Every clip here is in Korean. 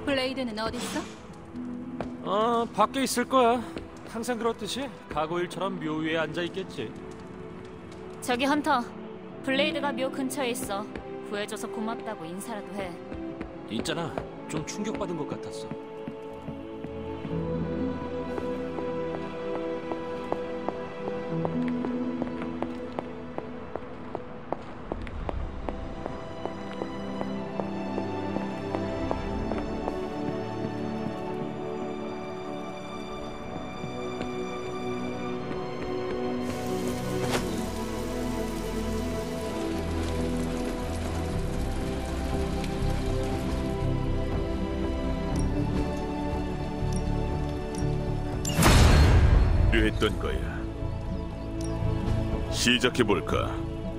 블레이드는 어딨어? 밖에 있을 거야. 항상 그렇듯이 가고일처럼 묘 위에 앉아 있겠지. 저기 헌터, 블레이드가 묘 근처에 있어. 구해줘서 고맙다고 인사라도 해. 있잖아, 좀 충격받은 것 같았어. 했던 거야. 시작해볼까?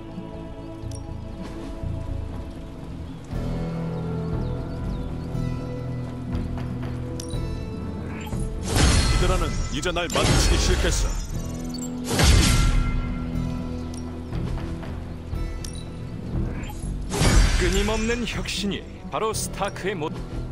히드라는 이제 날 마주치기 싫겠어. 끊임없는 혁신이 바로 스타크의 모...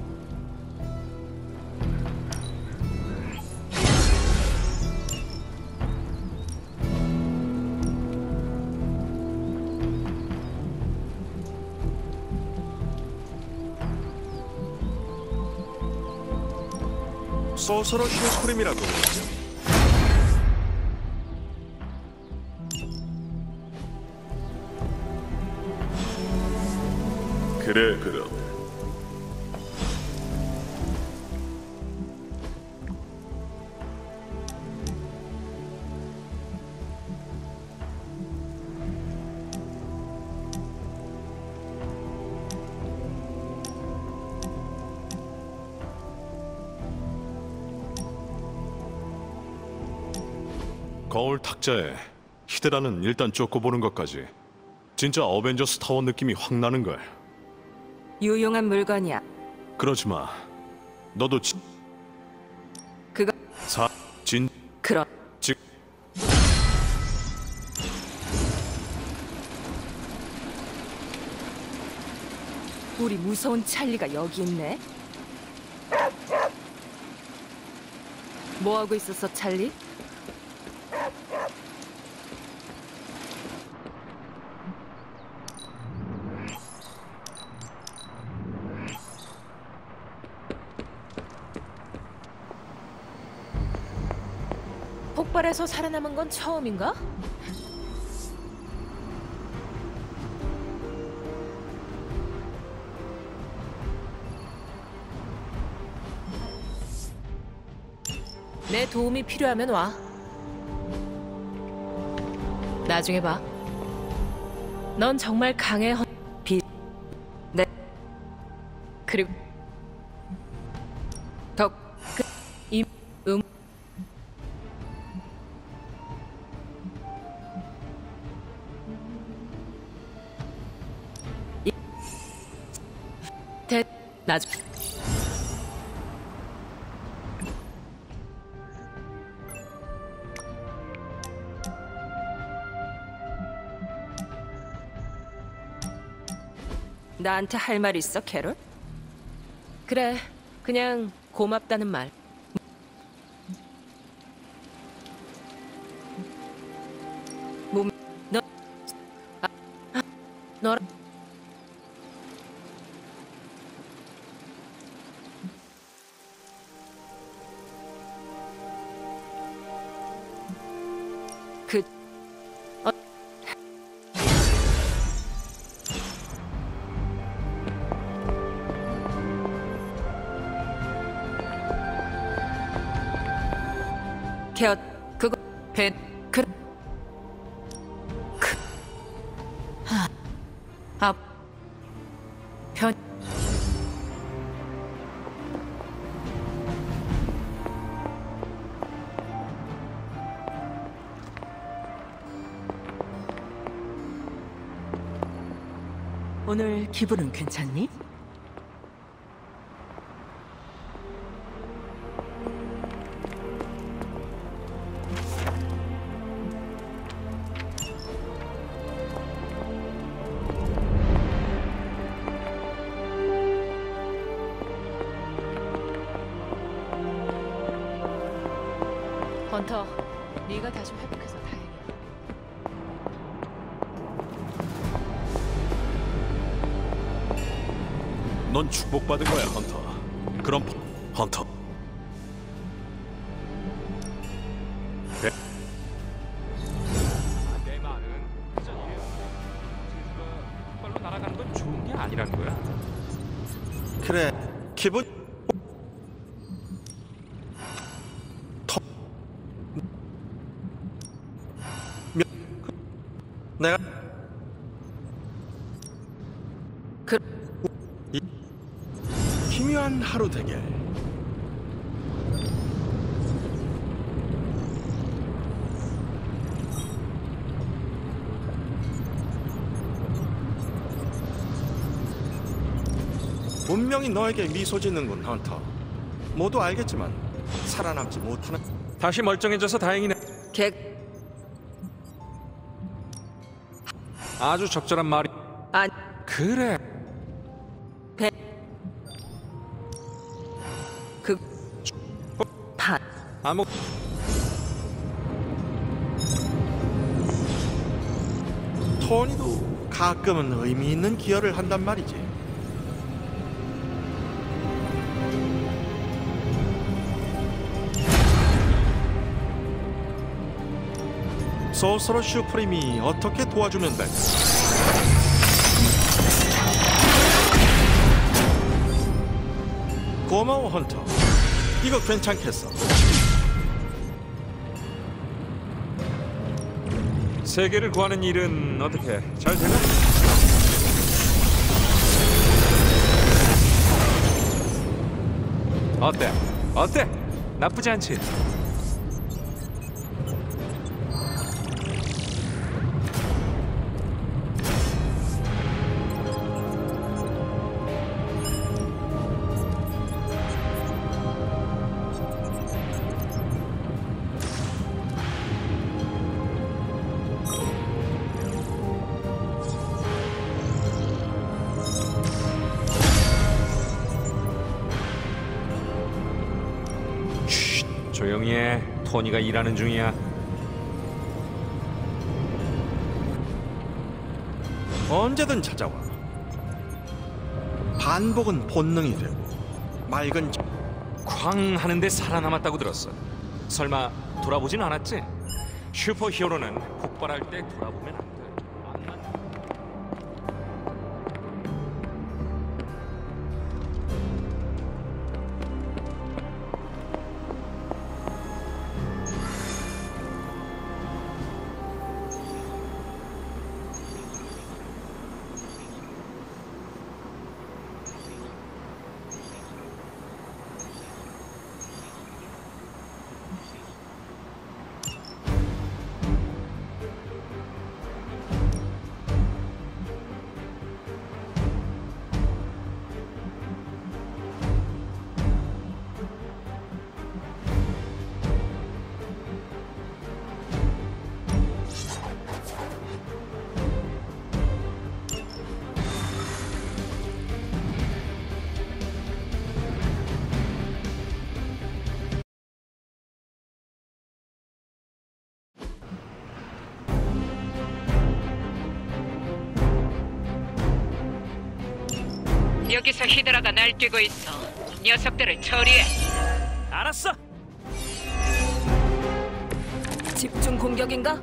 소서러 슈스크림이라고. 그래, 그럼. 거울 탁자에 히드라는 일단 쫓고 보는 것까지 진짜 어벤져스 타워 느낌이 확 나는걸. 유용한 물건이야. 그러지 마. 너도 그거 진 그럼 직 우리 무서운 찰리가 여기 있네. 뭐 하고 있었어, 찰리? 폭발해서 살아남은 건 처음인가? 내 도움이 필요하면 와. 나중에 봐. 넌 정말 강해. 네. 그리고 나중. 나한테 할 말 있어, 캐롤? 그래, 그냥 고맙다는 말. 너 너 그 케어 그거 벤 그 편 오늘 기분은 괜찮니? 헌터, 네가 다시 회복해서 다행이야. 넌 축복받은 거야, 헌터. 그럼 헌터. 내 말은 이전이에요. 제주가 빨로 날아가는 건 좋은 게 아니란 거야. 그래, 기분 내가 그 기묘한 하루 되게. 분명히 너에게 미소 짓는군, 헌터. 모두 알겠지만 살아남지 못하는. 다시 멀쩡해져서 다행이네. 개 아주 적절한 말이. 안 그래. 배. 그 반. 아무. 토니도 가끔은 의미 있는 기여를 한단 말이지. 소서로 슈프림이 어떻게 도와주면 될까? 고마워, 헌터. 이거 괜찮겠어. 세계를 구하는 일은 어떻게 잘 되나? 어때? 어때? 나쁘지 않지? 조용히 해. 토니가 일하는 중이야. 언제든 찾아와. 반복은 본능이 되고 맑은 쾅 하는데 살아남았다고 들었어. 설마 돌아보진 않았지? 슈퍼히어로는 폭발할 때 돌아보면 안 돼. 여기서 히드라가 날뛰고 있어. 녀석들을 처리해. 알았어. 집중 공격인가?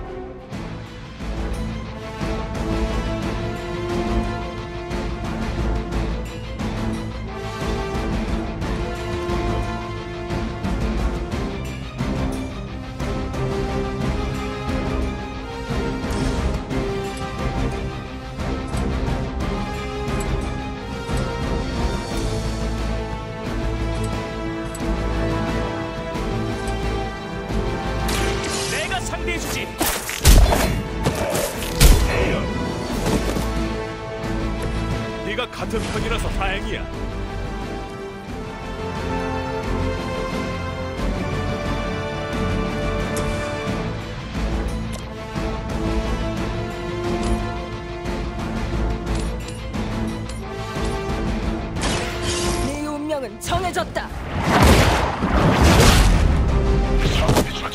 상대해주지. 네가 같은 편이라서 다행이야. 네 운명은 정해졌다.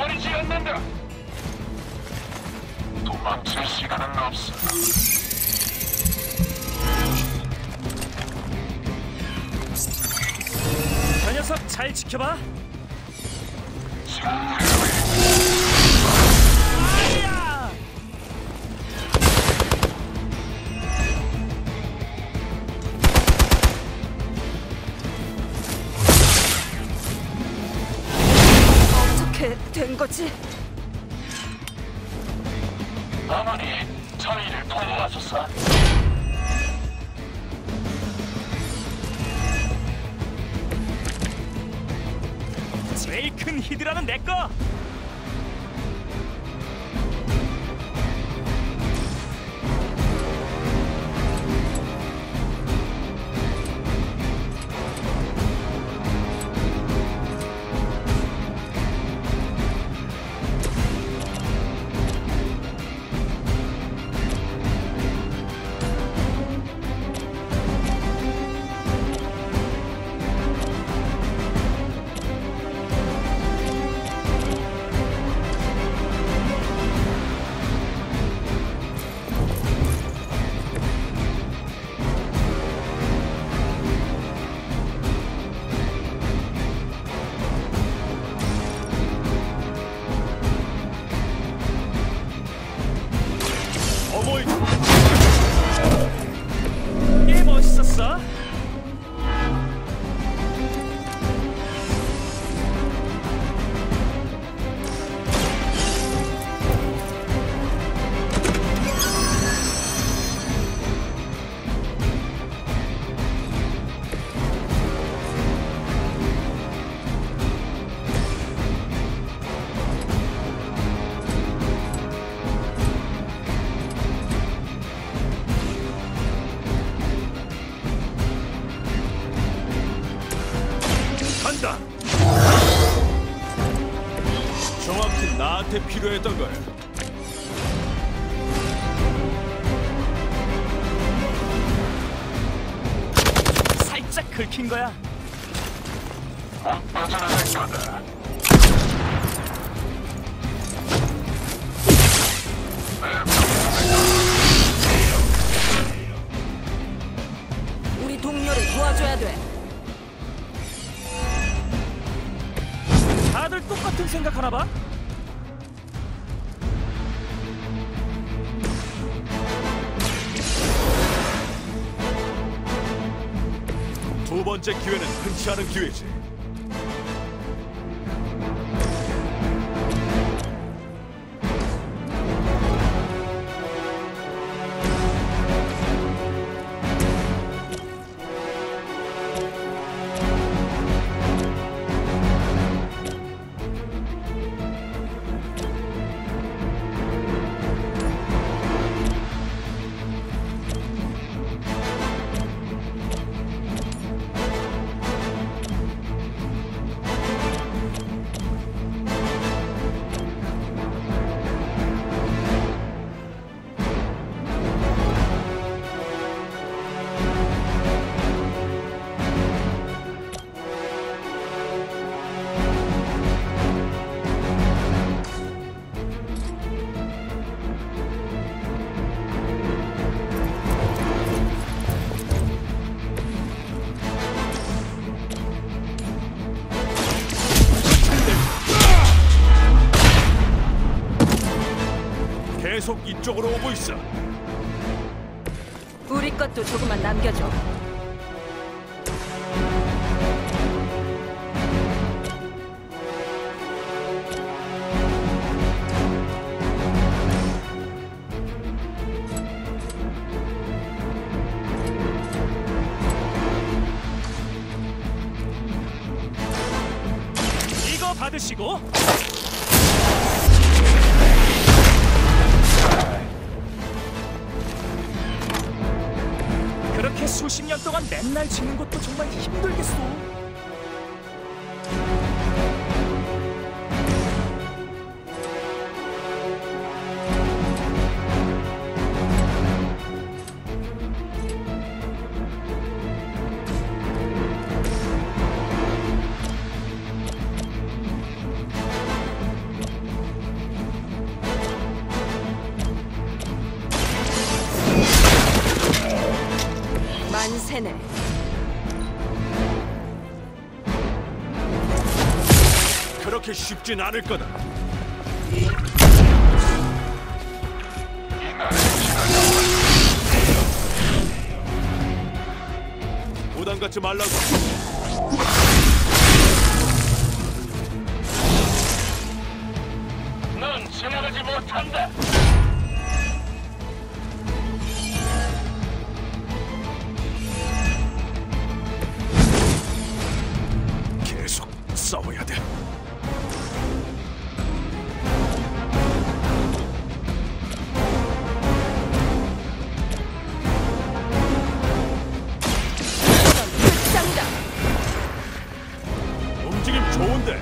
놓쳐버리지 않는다. 도망칠 시간은 없어. 저 녀석 잘 지켜봐. 어떻게 된 거지? 어머니, 저희를 도와주소. 제일 큰 히드라는 내 거. 꽤 멋있었어. 간다. 정확히 나한테 필요했던 거야. 살짝 긁힌 거야. 못 빠져나갈 거다. 우리 동료를 도와줘야 돼. 다들 똑같은 생각하나 봐? 두 번째 기회는 흔치 않은 기회지. 계속 이쪽으로 오고 있어. 우리 것도 조금만 남겨줘. 이거 받으시고. 그렇게 수십 년 동안 맨날 짓는 것도 정말 힘들겠어. 그렇게 쉽진 않을 거다. 부담 갖지 말라고. 넌 지나가지 못한다. 계속 싸워야 돼. 끝장이다. 움직임 좋은데.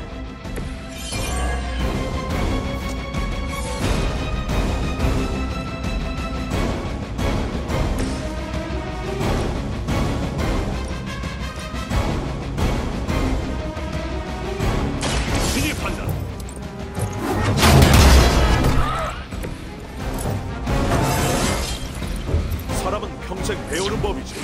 진입한다. 사람은 평생 배우는 법이지.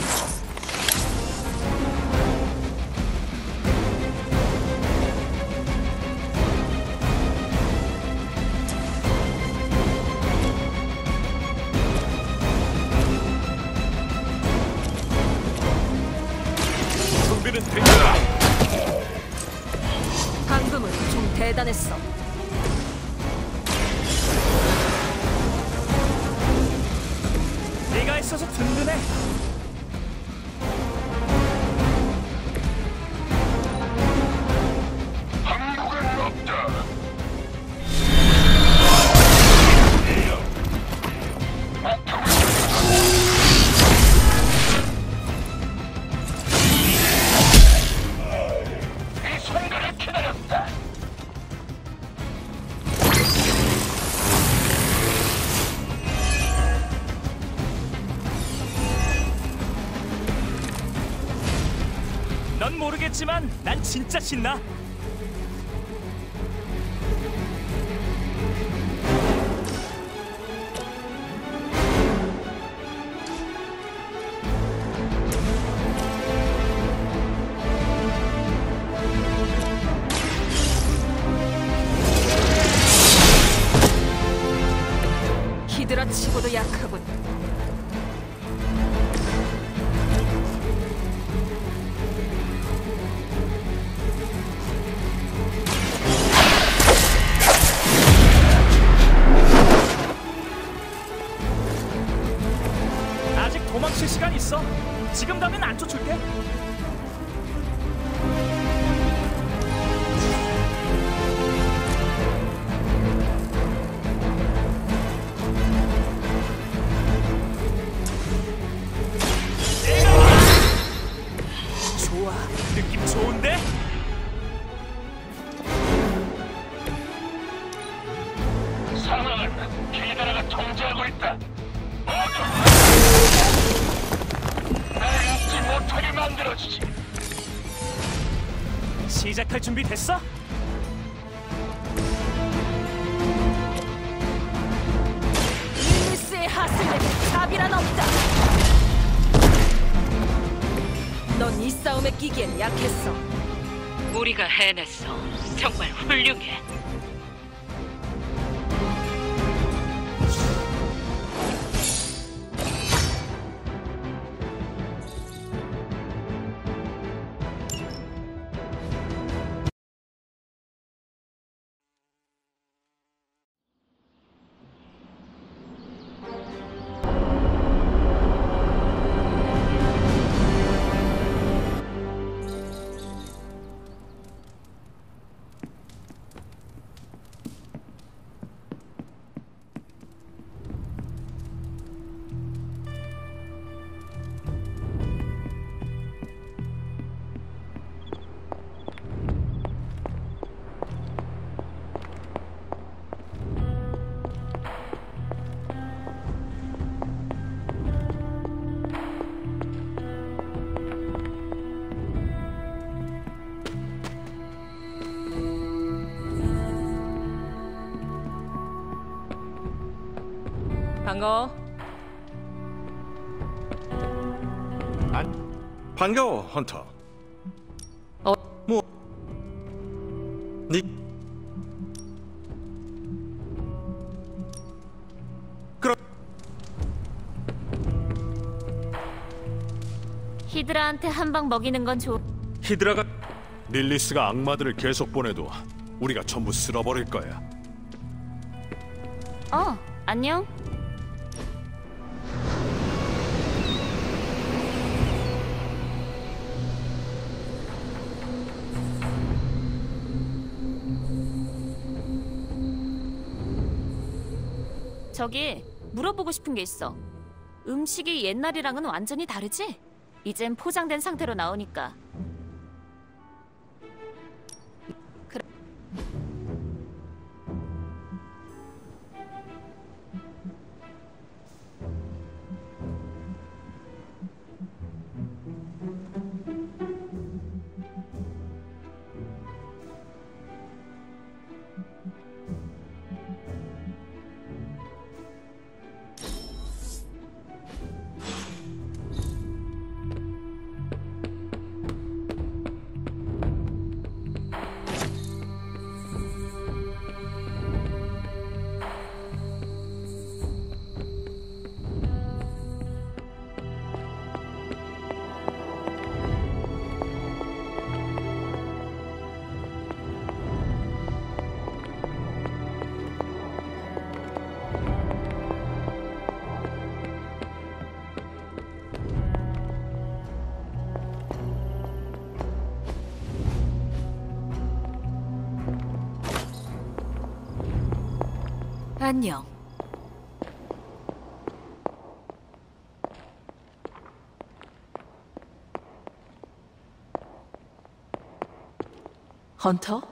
준비는 됐다. 방금은 좀 대단했어. 네가 있어서 든든해. 한국은 없다. 이 순간을 기다렸다. 넌 모르겠지만 난 진짜 신나. 히드라 치고도 약하군. 아직 도망칠 시간 있어. 지금 가면 안 쫓을게. 좋아, 느낌 좋은데? 상황을 기다라가 통제하고 있다. 모두 날 잊지 못하게 만들어주지. 시작할 준비 됐어? 릴리스의 하슬에게 자비란 없다. 넌 이 싸움에 끼기엔 약했어. 우리가 해냈어. 정말 훌륭해. 반가워. 반가워, 헌터. 어. 뭐? 니 히드라한테 한 방 먹이는 건 좋. 히드라가 릴리스가 악마들을 계속 보내도 우리가 전부 쓸어버릴 거야. 안녕. 저기 물어보고 싶은 게 있어. 음식이 옛날이랑은 완전히 다르지? 이젠 포장된 상태로 나오니까. 그래. 안녕. 헌터?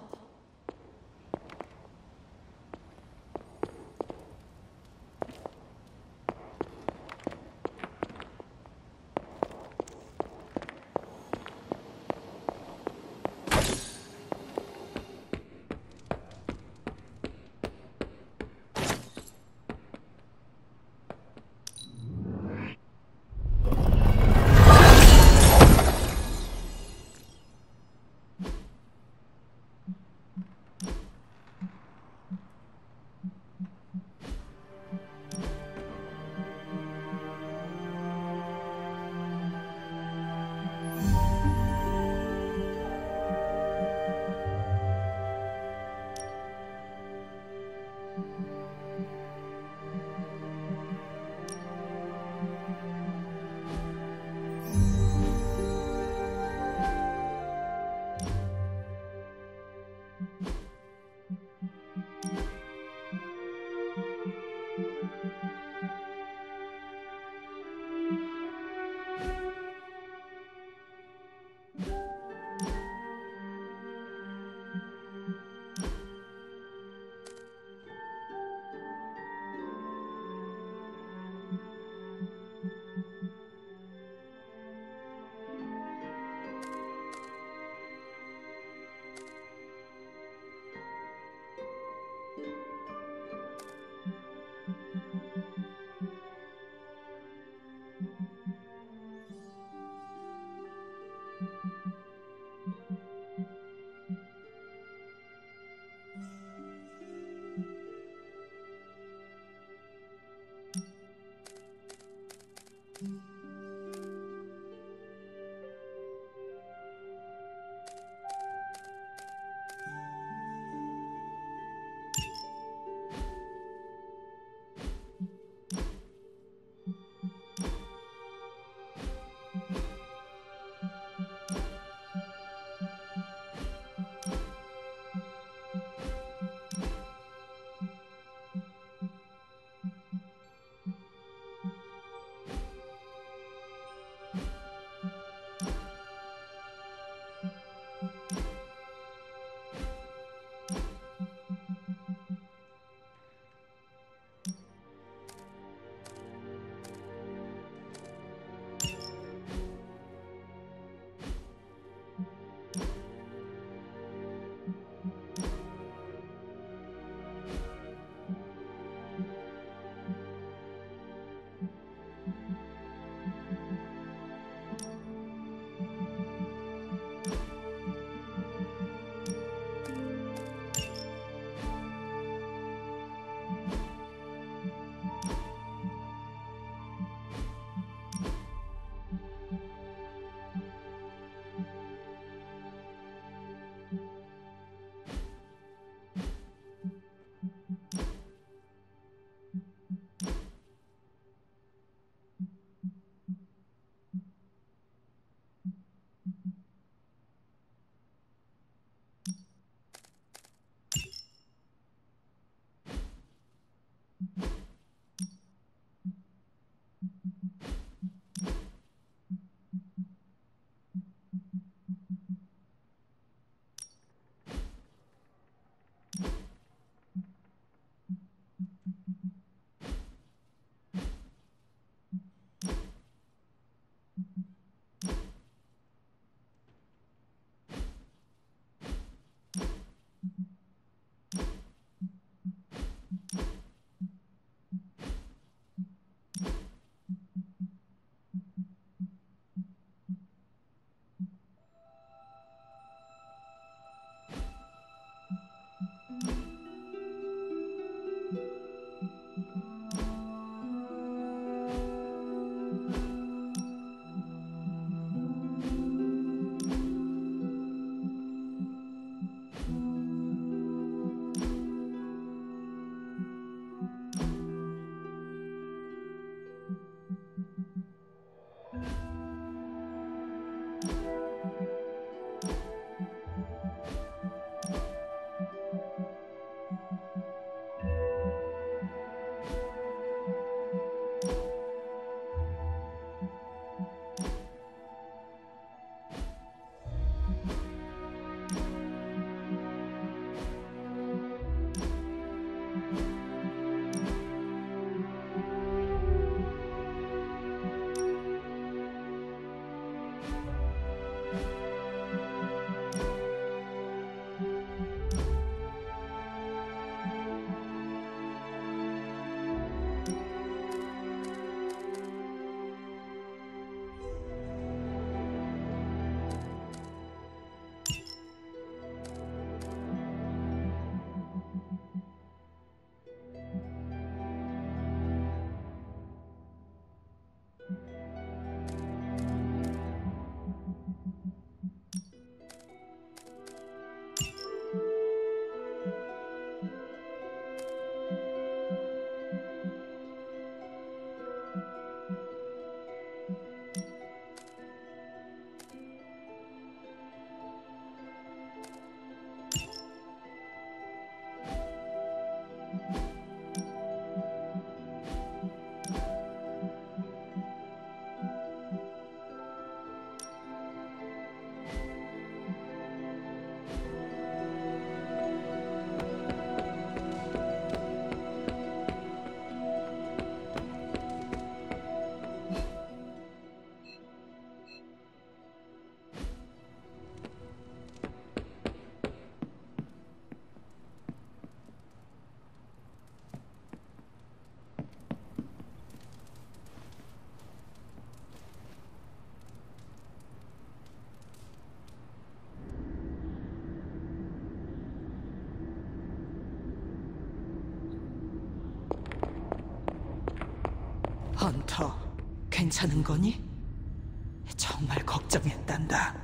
헌터, 괜찮은 거니? 정말 걱정했단다.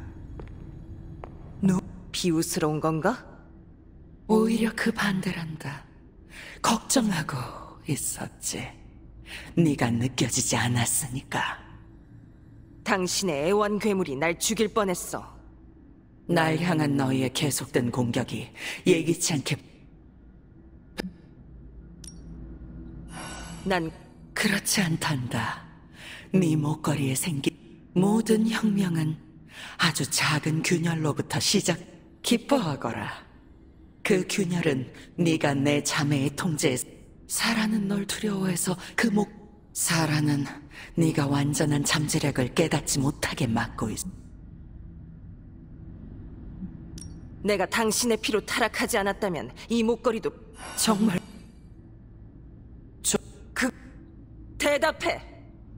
비웃스러운 건가? 오히려 그 반대란다. 걱정하고 있었지. 네가 느껴지지 않았으니까. 당신의 애완 괴물이 날 죽일 뻔했어. 날 향한 너희의 계속된 공격이 예기치 않게... 난 그렇지 않단다. 네 목걸이에 생긴 모든 혁명은 아주 작은 균열로부터 시작. 기뻐하거라. 그 균열은 네가 내 자매의 통제에... 사라는 널 두려워해서 사라는 네가 완전한 잠재력을 깨닫지 못하게 막고 있어. 내가 당신의 피로 타락하지 않았다면 이 목걸이도 정말... 대답해!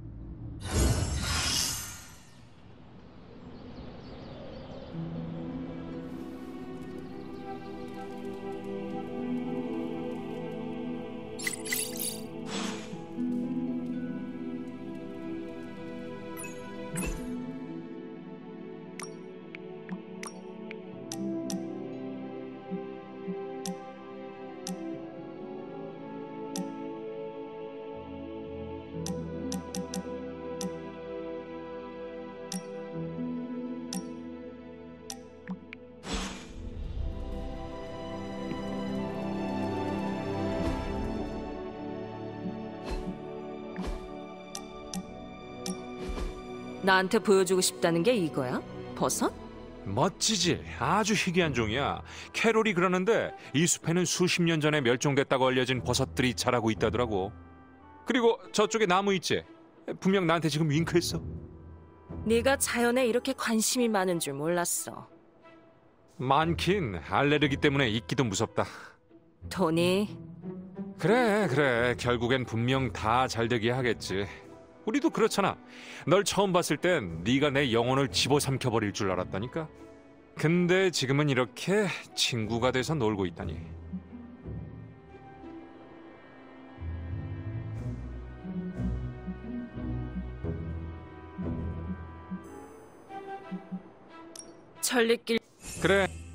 나한테 보여주고 싶다는 게 이거야? 버섯? 멋지지. 아주 희귀한 종이야. 캐롤이 그러는데 이 숲에는 수십 년 전에 멸종됐다고 알려진 버섯들이 자라고 있다더라고. 그리고 저쪽에 나무 있지? 분명 나한테 지금 윙크했어. 네가 자연에 이렇게 관심이 많은 줄 몰랐어. 많긴. 알레르기 때문에 있기도 무섭다. 토니, 그래. 결국엔 분명 다 잘되게 하겠지. 우리도 그렇잖아. 널 처음 봤을 땐 네가 내 영혼을 집어삼켜버릴 줄 알았다니까. 근데 지금은 이렇게 친구가 돼서 놀고 있다니. 천리길... 그래.